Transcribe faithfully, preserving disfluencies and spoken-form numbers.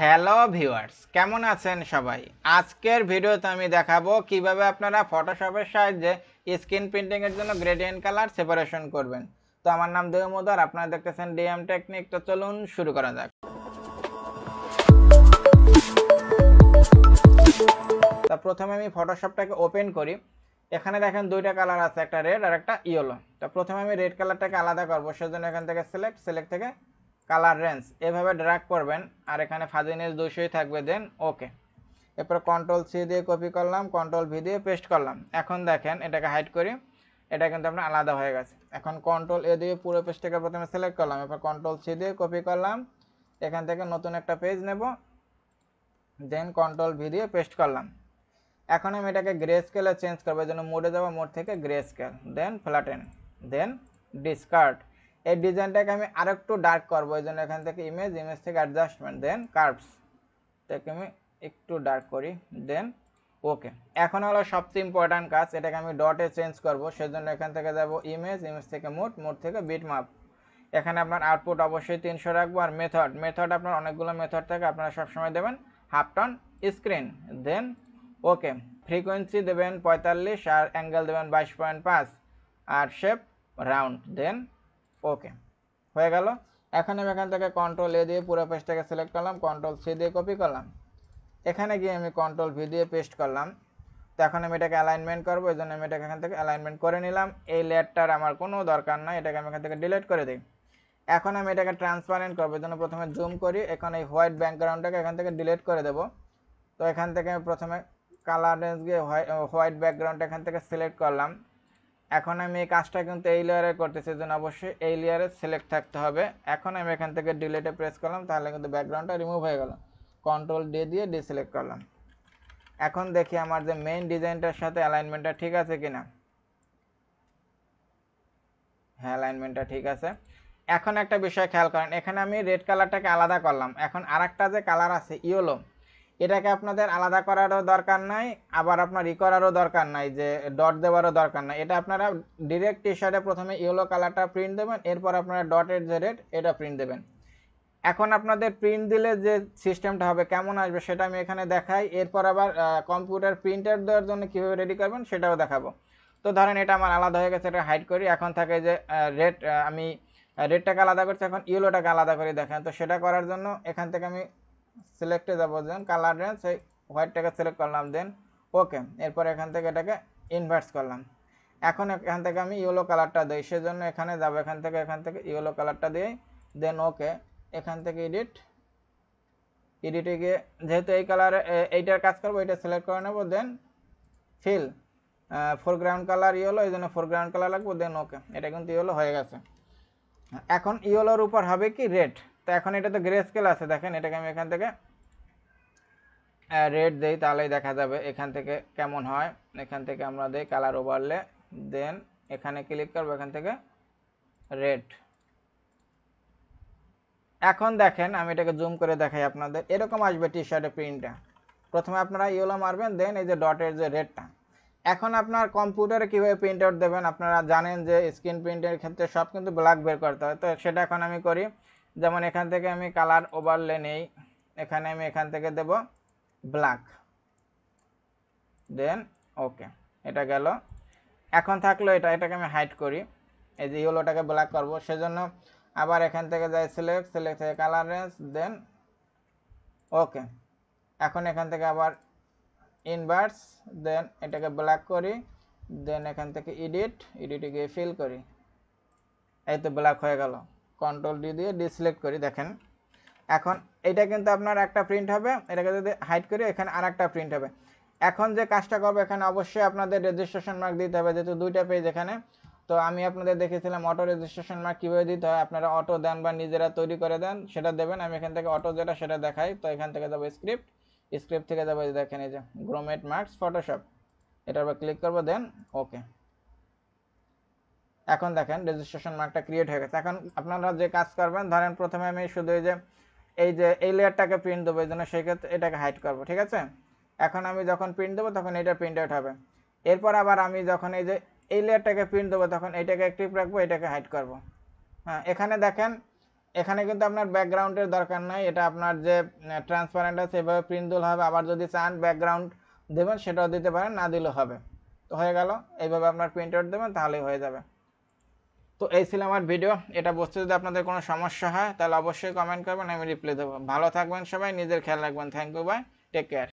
Hello viewers, কেমন আছেন সবাই? আজকের ভিডিওতে আমি দেখাবো কিভাবে আপনারা ফটোশপের সাহায্যে স্ক্রিন প্রিন্টিং এর জন্য গ্রেডিয়েন্ট কালার সেপারেশন করবেন। তো আমার নাম দেবুmadhu আর আপনারা দেখতেছেন Dmtechnic। তো চলুন শুরু করা যাক। তো প্রথমে আমি ফটোশপটাকে ওপেন করি। এখানে দেখেন দুইটা কালার আছে, একটা রেড আর একটা ইয়েলো। তো প্রথমে আমি রেড কালারটাকে আলাদা করব, সেজন্য এখান থেকে সিলেক্ট সিলেক্ট থেকে কালার রেঞ্জ এভাবে ড্র্যাগ করবেন আর এখানে ফাজিনেস দুইশোই থাকবে, দেন ওকে। এরপর কন্ট্রোল সি দিয়ে কপি করলাম, কন্ট্রোল ভি দিয়ে পেস্ট করলাম। এখন দেখেন এটাকে হাইড করি, এটা কিন্তু আপনার আলাদা হয়ে গেছে। এখন কন্ট্রোল এ দিয়ে পুরো পেজটাকে প্রথমে সিলেক্ট করলাম, এরপর কন্ট্রোল সি দিয়ে কপি করলাম, এখান থেকে নতুন একটা পেজ নেব, দেন কন্ট্রোল ভি দিয়ে পেস্ট করলাম। এখন আমি এটাকে গ্রে স্কেলে চেঞ্জ করবো, এই জন্য মোডে যাবো, মোড থেকে grey scale, then flatten, then discard. এই ডিজাইনটাকে আমি আরেকটু ডার্ক করবো, এই জন্য এখান থেকে ইমেজ, ইমেজ থেকে অ্যাডজাস্টমেন্ট, দেন কার্ভস, এটাকে আমি একটু ডার্ক করি, দেন ওকে। এখন হলো সবচেয়ে ইম্পর্ট্যান্ট কাজ, এটাকে আমি ডটে চেঞ্জ করবো, সেজন্য এখান থেকে যাব ইমেজ, ইমেজ থেকে মোড, মোড থেকে বিট মাপ। এখানে আপনার আউটপুট অবশ্যই তিনশো রাখবো। আর মেথড, মেথড আপনার অনেকগুলো মেথড থাকে, আপনারা সবসময় দেবেন half tone screen, then okay. Frequency দেবেন পঁয়তাল্লিশ আর অ্যাঙ্গেল দেবেন বাইশ পয়েন্ট পাঁচ আর শেপ রাউন্ড, দেন ওকে হয়ে গেল। এখন আমি এখান থেকে কন্ট্রোল এ দিয়ে পুরো পেজটাকে সিলেক্ট করলাম, কন্ট্রোল সি দিয়ে কপি করলাম, এখানে গিয়ে আমি কন্ট্রোল ভি দিয়ে পেস্ট করলাম। তো এখন আমি এটাকে অ্যালাইনমেন্ট করবো, এই জন্য আমি এটাকে এখান থেকে অ্যালাইনমেন্ট করে নিলাম। এই লেয়ারটার আমার কোনো দরকার নাই, এটাকে আমি এখান থেকে ডিলিট করে দিই। এখন আমি এটাকে ট্রান্সপারেন্ট করবো, এই জন্য প্রথমে জুম করি, এখন এই হোয়াইট ব্যাকগ্রাউন্ডটাকে এখান থেকে ডিলিট করে দেবো। তো এখান থেকে আমি প্রথমে কালার রেঞ্জ গিয়ে হোয়াইট ব্যাকগ্রাউন্ড এখান থেকে সিলেক্ট করলাম। এখন আমি এই কাজটা কিন্তু এই লেয়ারে করতেছি, জন্য অবশ্যই এই লেয়ারে সিলেক্ট থাকতে হবে। এখন আমি এখান থেকে ডিলিটে প্রেস করলাম, তাহলে কিন্তু ব্যাকগ্রাউন্ডটা রিমুভ হয়ে গেল। কন্ট্রোল ডি দিয়ে ডিসিলেক্ট করলাম। এখন দেখি আমার যে মেইন ডিজাইনটার সাথে অ্যালাইনমেন্টটা ঠিক আছে কিনা। হ্যাঁ, অ্যালাইনমেন্টটা ঠিক আছে। এখন একটা বিষয় খেয়াল করেন, এখানে আমি রেড কালারটাকে আলাদা করলাম। এখন আরেকটা যে কালার আছে ইয়েলো, এটাকে আপনাদের আলাদা করারও দরকার নাই, আবার আপনার ই করারও দরকার নাই, যে ডট দেওয়ারও দরকার নাই। এটা আপনারা ডিরেক্ট টি শার্টে প্রথমে ইয়েলো কালারটা প্রিন্ট দেবেন, এরপর আপনারা ডটের যে রেড এটা প্রিন্ট দেবেন। এখন আপনাদের প্রিন্ট দিলে যে সিস্টেমটা হবে, কেমন আসবে সেটা আমি এখানে দেখাই। এরপর আবার কম্পিউটার প্রিন্টার দেওয়ার জন্য কীভাবে রেডি করবেন সেটাও দেখাবো। তো ধরেন এটা আমার আলাদা হয়ে গেছে, এটা হাইড করি। এখন থাকে যে রেড, আমি রেডটাকে আলাদা করছি, এখন ইয়েলোটাকে আলাদা করে দেখেন। তো সেটা করার জন্য এখান থেকে আমি সিলেক্টে যাবো, দেন কালার রেঞ্জ এই হোয়াইটটাকে সিলেক্ট করলাম, দেন ওকে। এরপর এখান থেকে এটাকে ইনভার্স করলাম। এখন এখান থেকে আমি ইয়েলো কালারটা দিই, সেজন্য এখানে যাবো, এখান থেকে এখান থেকে ইয়েলো কালারটা দিই, দেন ওকে। এখান থেকে এডিট, এডিটে গিয়ে যেহেতু এই কালারে এইটার কাজ করবো, এটা সিলেক্ট করে নেবো, then fill foreground colour yellow, এই জন্য ফোরগ্রাউন্ড কালার লাগবো, দেন ওকে। এটা কিন্তু ইয়েলো হয়ে গেছে। এখন ইয়েলোর উপর হবে কি রেড। তো এখন এটা তো গ্রে স্কেল আছে, দেখেন এটাকে আমি এখান থেকে রেড দেই, তাহলেই দেখা যাবে এখান থেকে কেমন হয়। এখান থেকে আমরা দেই কালার ওভারলে, দেন এখানে ক্লিক করবো, এখান থেকে রেড। এখন দেখেন আমি এটাকে জুম করে দেখাই আপনাদের, এরকম আসবে টি শার্টের প্রিন্টটা। প্রথমে আপনারা ইয়েলো মারবেন, দেন এই যে ডটের যে রেডটা। এখন আপনার কম্পিউটারে কীভাবে প্রিন্ট আউট দেবেন, আপনারা জানেন যে স্ক্রিন প্রিন্টের ক্ষেত্রে সব কিন্তু ব্ল্যাক বের করতে হয়। তো সেটা এখন আমি করি, যেমন এখান থেকে আমি কালার ওভারলে নেই, এখানে আমি এখান থেকে দেব ব্ল্যাক, দেন ওকে। এটা গেল। এখন থাকলো এটা, এটাকে আমি হাইড করি, এই যে ইয়েলোটাকে ব্ল্যাক করবো, সেজন্য আবার এখান থেকে যাই সিলেক্ট, সিলেক্ট থেকে কালার রেঞ্জ, দেন ওকে। এখন এখান থেকে আবার ইনভার্স, দেন এটাকে ব্ল্যাক করি, দেন এখান থেকে এডিট, এডিটে গিয়ে ফিল করি, এই তো ব্ল্যাক হয়ে গেল। কন্ট্রোল ডি দিয়ে ডিসিলেক্ট করি, দেখেন এখন এটা কিন্তু আপনার একটা প্রিন্ট হবে। এটাকে যদি হাইড করি, এখানে আর একটা প্রিন্ট হবে। এখন যে কাজটা করবো, এখানে অবশ্যই আপনাদের রেজিস্ট্রেশন মার্ক দিতে হবে, যেহেতু দুইটা পেজ এখানে। তো আমি আপনাদের দেখেছিলাম অটো রেজিস্ট্রেশন মার্ক কীভাবে দিতে হয়, আপনারা অটো দেন বা নিজেরা তৈরি করে দেন, সেটা দেবেন। আমি এখান থেকে অটো যেটা সেটা দেখাই। তো এখান থেকে যাবো স্ক্রিপ্ট, স্ক্রিপ্ট থেকে যাবো, দেখেন এই যে গ্রোমেট মার্কস ফটোশপ, এটার উপর ক্লিক করবো, দেন ওকে। এখন দেখেন রেজিস্ট্রেশন মার্কটা ক্রিয়েট হয়ে গেছে। এখন আপনারা যে কাজ করবেন, ধরেন প্রথমে আমি শুধু এই যে এই যে এই লেয়ারটাকে প্রিন্ট দেবো, এই জন্য সেই ক্ষেত্রে এটাকে হাইড করবো, ঠিক আছে। এখন আমি যখন প্রিন্ট দেবো তখন এটা প্রিন্ট আউট হবে। এরপর আবার আমি যখন এই যে এই লেয়ারটাকে প্রিন্ট দেবো, তখন এটাকে অ্যাক্টিভ রাখবো, এটাকে হাইড করবো। হ্যাঁ, এখানে দেখেন এখানে কিন্তু আপনার ব্যাকগ্রাউন্ডের দরকার নাই, এটা আপনার যে ট্রান্সপারেন্ট আছে এভাবে প্রিন্ট দিলে হবে। আবার যদি চান ব্যাকগ্রাউন্ড দেবেন সেটাও দিতে পারেন, না দিলেও হবে। তো হয়ে গেল, এইভাবে আপনার প্রিন্ট আউট দেবেন তাহলেই হয়ে যাবে। তো এই ছিল আমার ভিডিও। এটা বুঝতে যদি আপনাদের কোনো সমস্যা হয় তাহলে অবশ্যই কমেন্ট করবেন, আমি রিপ্লাই দেবো। ভালো থাকবেন সবাই, নিজের খেয়াল রাখবেন। Thank you, bye, take care.